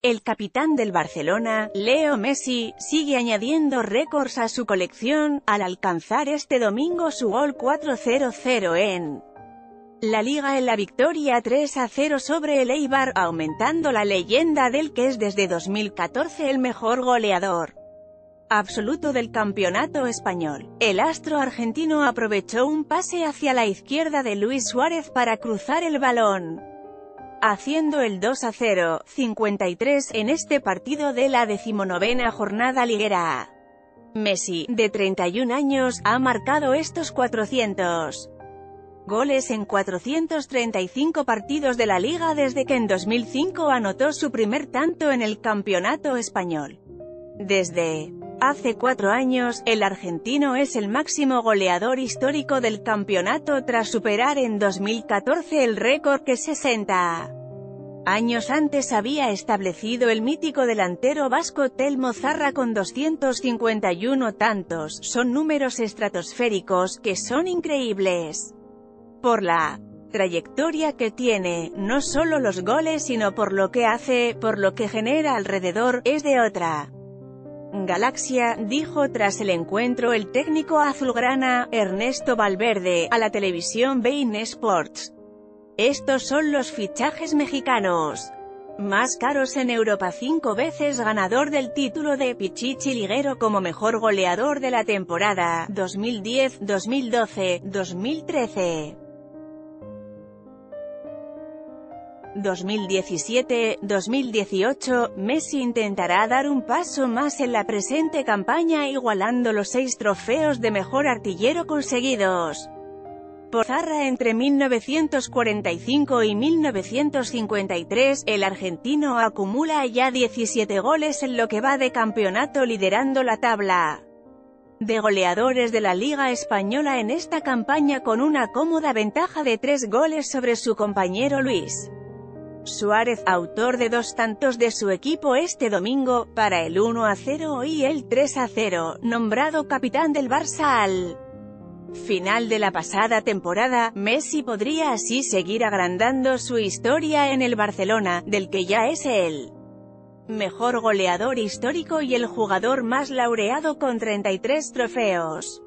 El capitán del Barcelona, Leo Messi, sigue añadiendo récords a su colección, al alcanzar este domingo su gol 4-0 en la Liga en la victoria 3-0 sobre el Eibar, aumentando la leyenda del que es desde 2014 el mejor goleador absoluto del campeonato español. El astro argentino aprovechó un pase hacia la izquierda de Luis Suárez para cruzar el balón, haciendo el 2-0, 53, en este partido de la 19ª jornada liguera. Messi, de 31 años, ha marcado estos 400 goles en 435 partidos de la Liga desde que en 2005 anotó su primer tanto en el campeonato español. Desde hace 4 años, el argentino es el máximo goleador histórico del campeonato tras superar en 2014 el récord que 60 años antes había establecido el mítico delantero vasco Telmo Zarra con 251 tantos. Son números estratosféricos, que son increíbles por la trayectoria que tiene, no solo los goles sino por lo que hace, por lo que genera alrededor, es de otra galaxia, dijo tras el encuentro el técnico azulgrana, Ernesto Valverde, a la televisión beIN Sports. Estos son los fichajes mexicanos más caros en Europa. 5 veces ganador del título de Pichichi liguero como mejor goleador de la temporada 2010, 2012, 2013. 2017, 2018, Messi intentará dar un paso más en la presente campaña igualando los 6 trofeos de mejor artillero conseguidos por Zarra entre 1945 y 1953, el argentino acumula ya 17 goles en lo que va de campeonato, liderando la tabla de goleadores de la Liga Española en esta campaña con una cómoda ventaja de 3 goles sobre su compañero Luis Suárez, autor de 2 tantos de su equipo este domingo, para el 1-0 y el 3-0, nombrado capitán del Barça al final de la pasada temporada. Messi podría así seguir agrandando su historia en el Barcelona, del que ya es el mejor goleador histórico y el jugador más laureado con 33 trofeos.